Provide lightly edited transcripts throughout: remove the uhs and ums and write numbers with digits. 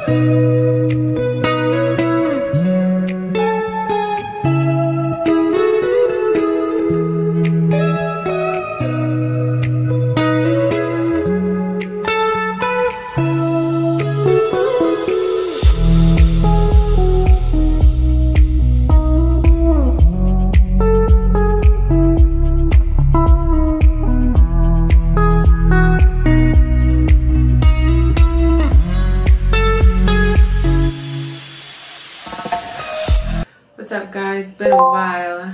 What's up, guys? Been a while.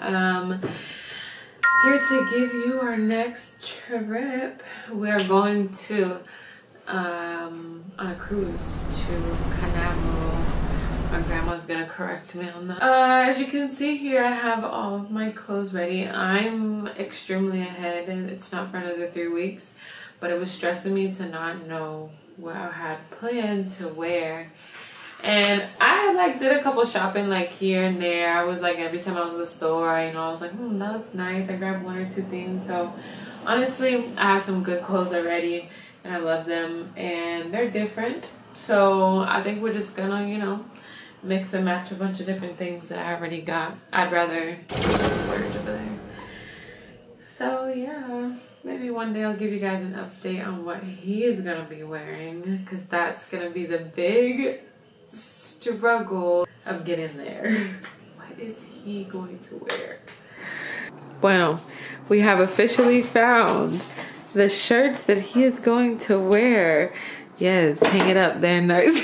Here to give you our next trip. We are going to on a cruise to Canaveral. My grandma's gonna correct me on that. As you can see here, I have all of my clothes ready. I'm extremely ahead, and it's not for another 3 weeks, but it was stressing me to not know what I had planned to wear. And I like did a couple shopping like here and there. I was like, every time I was in the store, I was like, that looks nice. I grabbed 1 or 2 things. So honestly, I have some good clothes already and I love them and they're different. So I think we're just gonna, mix and match a bunch of different things that I already got. I'd rather splurge over there. So yeah, maybe one day I'll give you guys an update on what he is gonna be wearing, because that's gonna be the big struggle of getting there. What is he going to wear? Bueno, we have officially found the shirts that he is going to wear. Yes, hang it up there nice.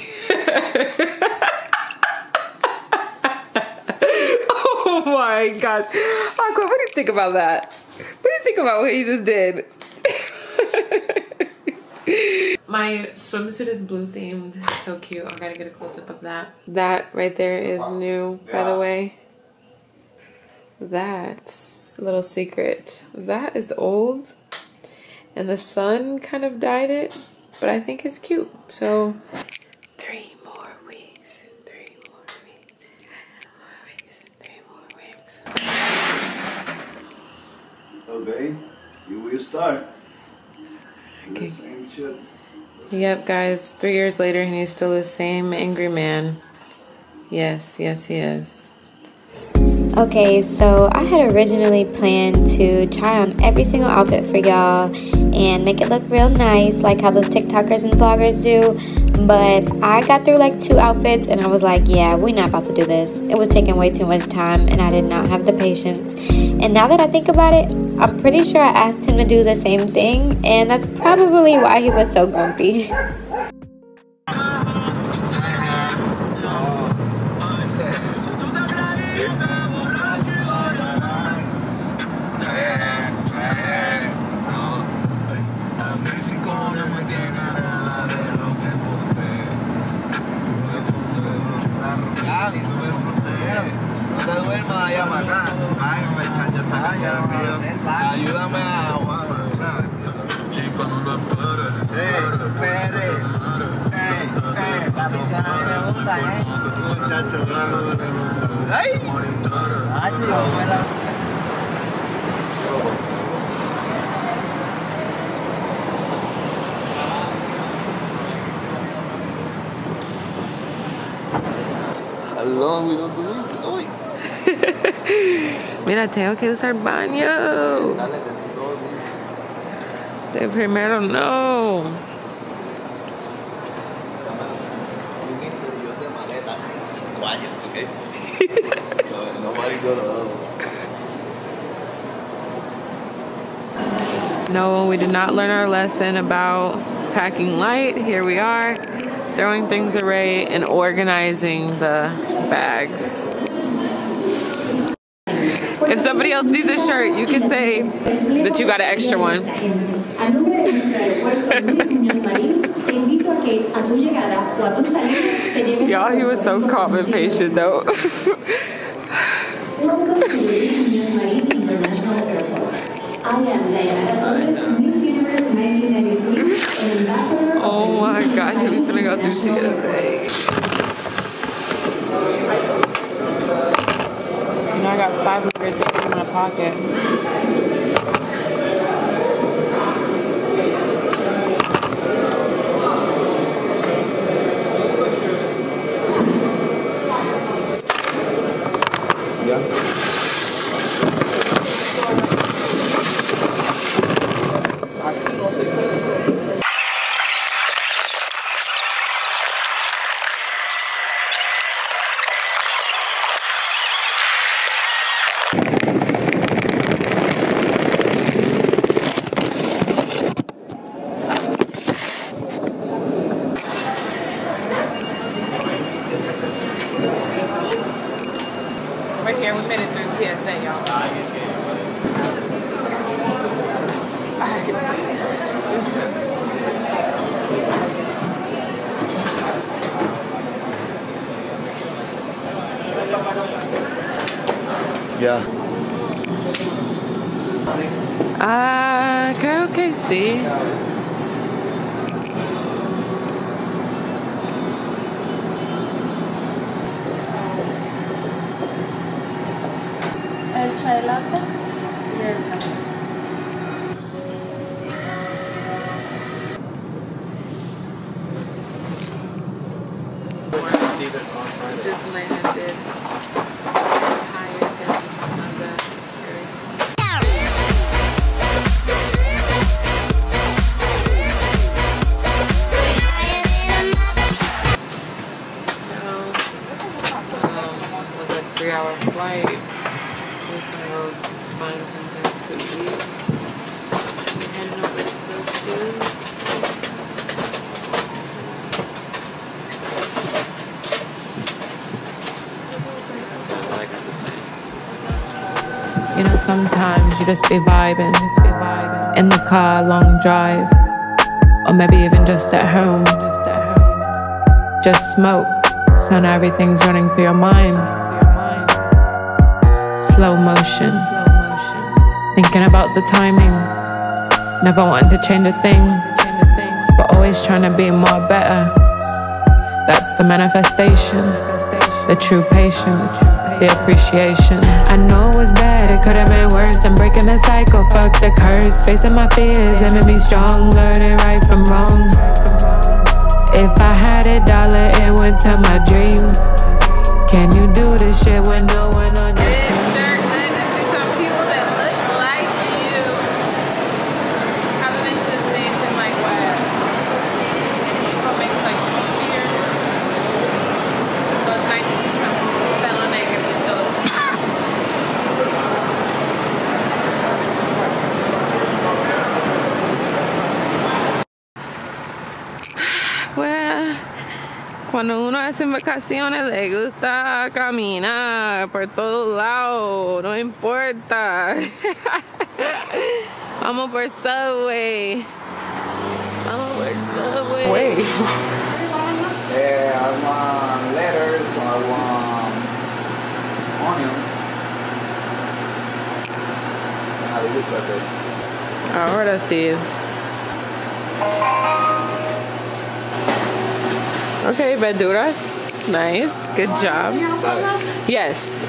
Oh my gosh. Aqua, what do you think about that? What do you think about what he just did? My swimsuit is blue themed. It's so cute. I gotta get a close up of that. That right there is new, by the way. That's a little secret. That is old. And the sun kind of dyed it. But I think it's cute. So 3 more weeks. 3 more weeks. 3 more weeks. Okay. You will start. Okay. The same shit. Yep, guys, 3 years later and he's still the same angry man. Yes, yes, he is. Okay, so I had originally planned to try on every single outfit for y'all and make it look real nice, like how those TikTokers and vloggers do. But I got through like 2 outfits and I was like, yeah, we're not about to do this. It was taking way too much time and I did not have the patience. And now that I think about it, I'm pretty sure I asked him to do the same thing, and that's probably why he was so grumpy. Ayúdame a chico, no lo esperes. La misión a mí me gusta, muchacho, ¡ay! How long we don't do this? Mira, tengo que usar baño. De primero no. No, we did not learn our lesson about packing light. Here we are, throwing things away and organizing the bags. If somebody else needs a shirt, you can say that you got an extra one. Y'all, he was so calm and patient though. Oh my gosh, we finna go through TSA. You know, I got 500 things in my pocket. set, y'all. Yeah. Creo que sí. El chai latte y el café. Where do you see this on Friday? Just landed. It's higher than the area. Was a 3-hour flight. We can go find something to eat. We're heading over to the cruise. That's all I got to say. You know, sometimes you just be vibing. In the car, long drive. Or maybe even just at home. Just smoke. So now everything's running through your mind. Slow motion. Thinking about the timing. Never wanting to change a thing, but always trying to be more better. That's the manifestation. The true patience. The appreciation. I know it was bad, it could have been worse. I'm breaking the cycle, fuck the curse. Facing my fears, it made me strong. Learning right from wrong. If I had $1, it went to my dreams. Can you do this shit with no one on your team? It's sure good to see some people that look like you. Haven't been to the States in like what? In April makes like almost 2 years. So it's nice to see some fellow negritos. Well, cuando uno hace vacaciones le gusta caminar por todos lados, no importa. Vamos por Subway. Vamos por Subway. Wait. I want lettuce, I want onions. How do you put it? Ahora sí. Okay, verduras. Nice. Good job. Yes.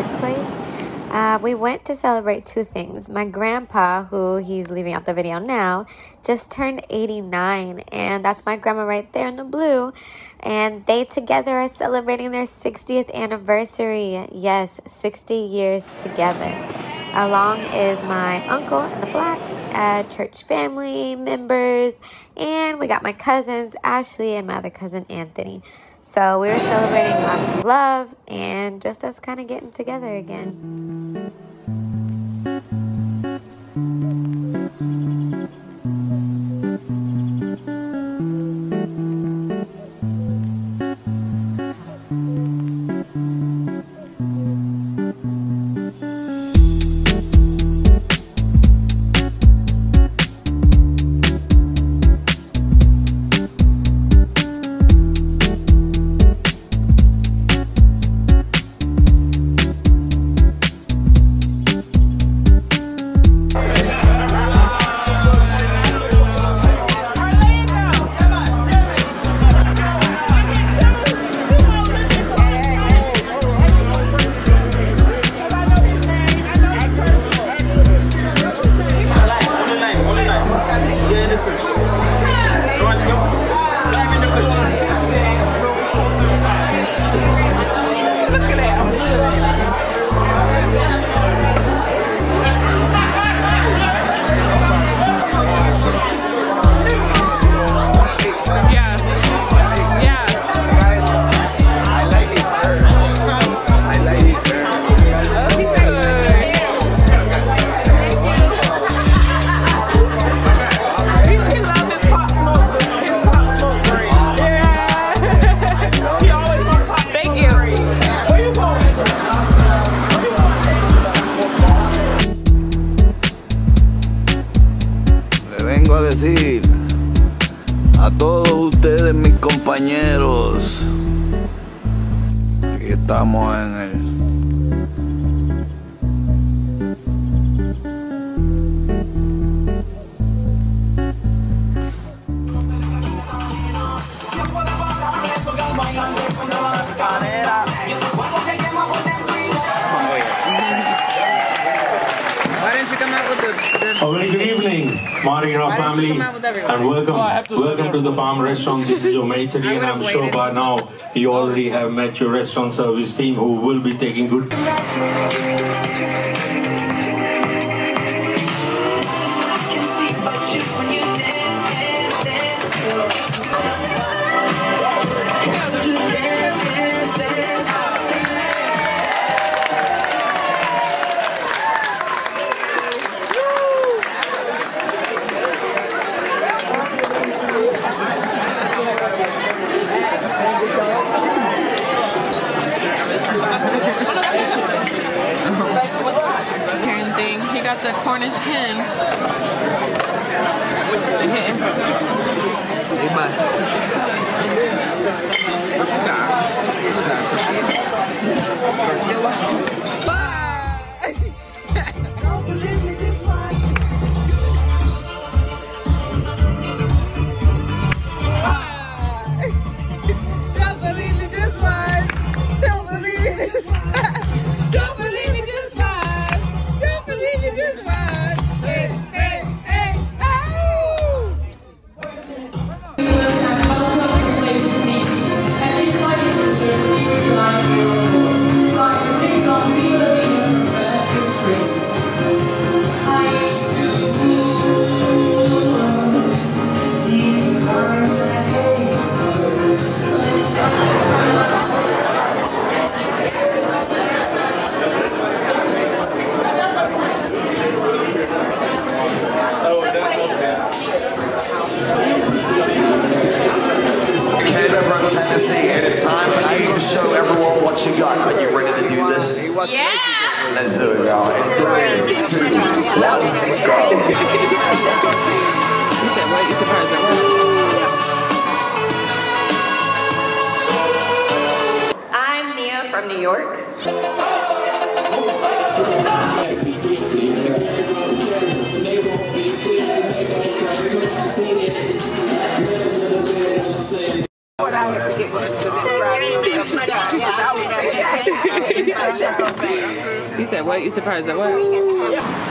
first place. We went to celebrate two things. My grandpa, who he's leaving out the video now, just turned 89, and that's my grandma right there in the blue. And they together are celebrating their 60th anniversary. Yes, 60 years together. Along is my uncle in the black, church family members, and we got my cousins, Ashley, and my other cousin, Anthony. So we were celebrating lots of love and just us kind of getting together again. A decir a todos ustedes, mis compañeros, aquí estamos en el A very good evening, Mardi Gras family, and welcome to the Palm Restaurant. This is your maitre d', and I'm sure by now you already have met your restaurant service team who will be taking good. He got the Cornish hen. He must. What you got? Don't believe it this one. Don't believe it this one. Don't believe it this one. Don't believe it this one. Hey, hey, hey, oh! Canaveral, Tennessee, and it's time for you to show everyone what you got. Are you ready to do this? Yeah! Let's do it, y'all. In 3, 2, 1, go. I'm Nia from New York. at what? You surprised at what?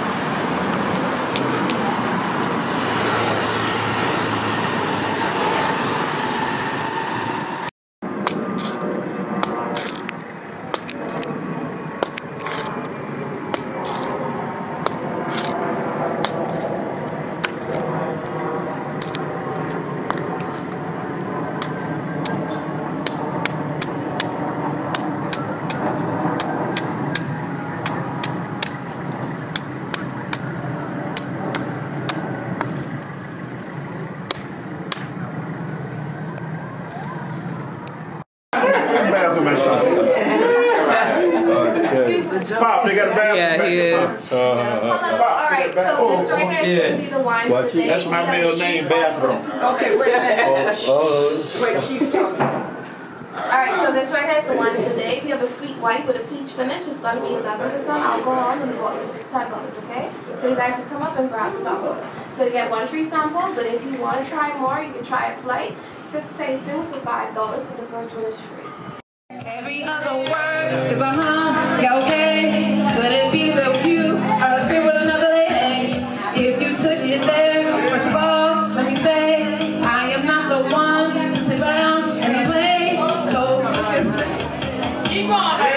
Pop, they got a bathroom. Yeah, he is. Alright, so this right here is going to be the wine for the day. That's my middle name, bathroom. Okay, wait a minute. Wait, she's talking. Alright, so this right here is the wine of the day. We have a sweet white with a peach finish. It's going to be 11% alcohol and it's just $10, okay? So you guys can come up and grab a sample. So you get one free sample, but if you want to try more, you can try a flight. 6 tastings for $5, but the first one is free. Every other word is yeah, okay. Could it be that you are the crib with another lady? If you took it there, first of all, let me say, I am not the one to sit around and play. So keep on.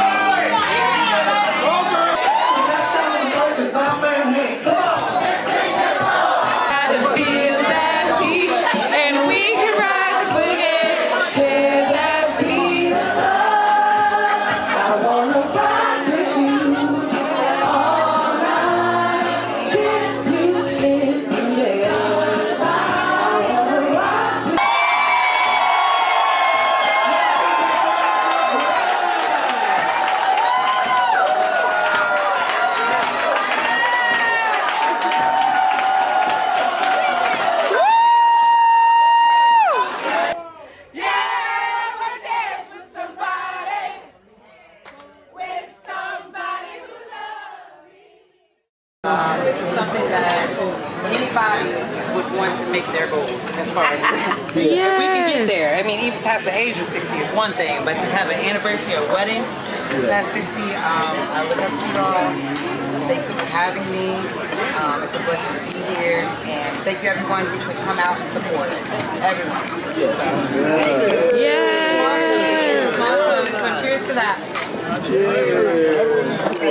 This is something that anybody would want to make their goals as far as that. If we can get there, I mean, even past the age of 60 is one thing, but to have an anniversary or wedding past 60, I look up to you all. Thank you for having me. It's a blessing to be here, and thank you everyone who could come out and support it. Everyone. So, Yeah. Small toast. So cheers to that. Cheers.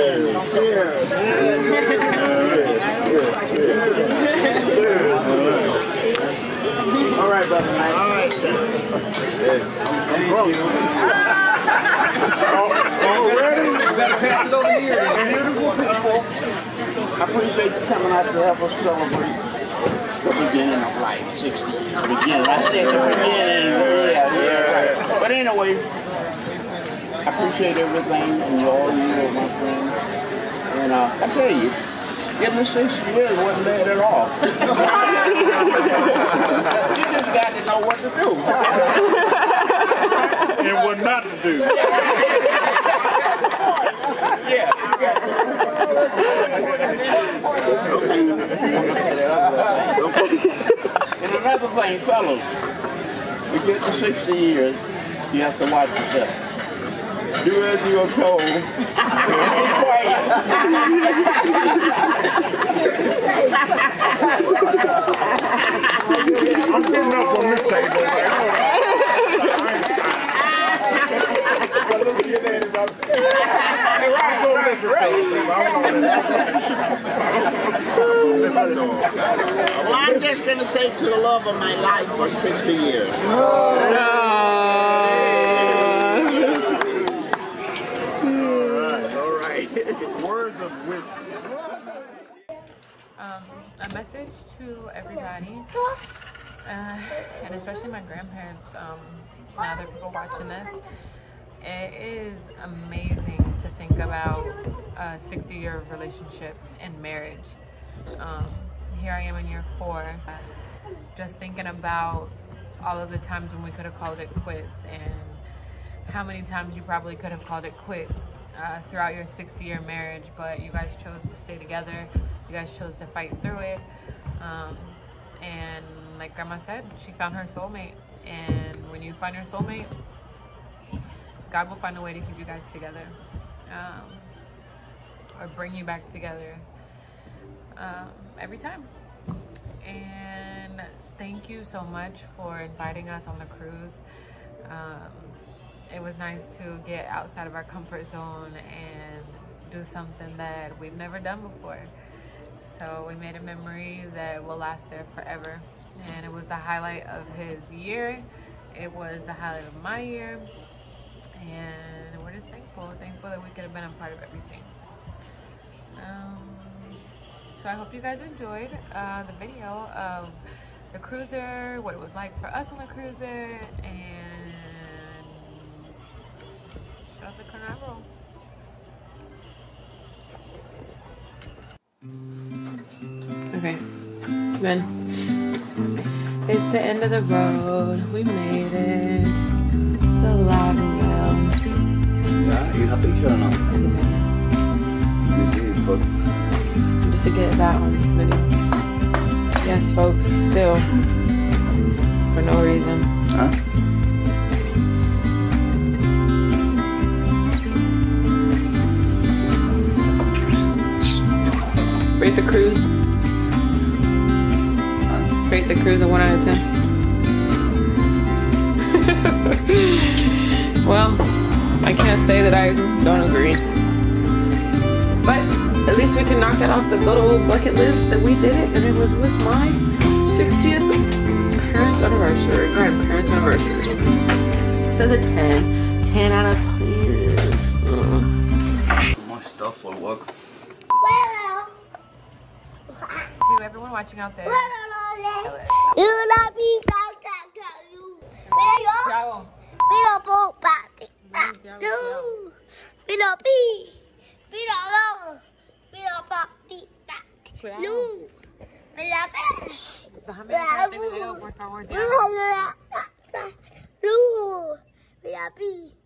All right, brother Mike. All right. Thank you. Already? You better pass it over here. Beautiful people. I appreciate you coming out to help us celebrate the beginning of life, 60. The beginning. I said the beginning. Yeah. But anyway, I appreciate everything and all you are my friend. And I tell you, getting to 60 years wasn't bad at all. You just got to know what to do. And what not to do. Yeah. And another thing, fellas, we get to 60 years, you have to watch yourself. Do as you are told. Be quiet. I'm getting up on this table. Well, I'm just going to say to the love of my life for 60 years. Words of wisdom. A message to everybody, and especially my grandparents, and other people watching this. It is amazing to think about a 60-year relationship and marriage. Here I am in year 4, just thinking about all of the times when we could have called it quits, and how many times you probably could have called it quits throughout your 60-year marriage, but you guys chose to stay together. You guys chose to fight through it. And like Grandma said, she found her soulmate. And when you find your soulmate, God will find a way to keep you guys together. or bring you back together every time. And thank you so much for inviting us on the cruise. It was nice to get outside of our comfort zone and do something that we've never done before. So we made a memory that will last there forever. And it was the highlight of his year. It was the highlight of my year. And we're just thankful that we could have been a part of everything. So I hope you guys enjoyed the video of the cruiser, what it was like for us on the cruiser, and shout out to Canaveral. Okay, Ben. It's the end of the road. We made it. Still alive and well. Yeah, you have picture or not? You see it, folks. Just to get that on video. Yes, folks, still. For no reason. Huh? Rate the cruise. Rate the cruise a 1 out of 10. Well, I can't say that I don't agree. But at least we can knock that off the good old bucket list that we did it, and it was with my 60th parents' anniversary, grandparents' anniversary. It says a 10. 10 out of 10. Too much stuff for work. To everyone watching out there. Déjame hacerte video, por favor.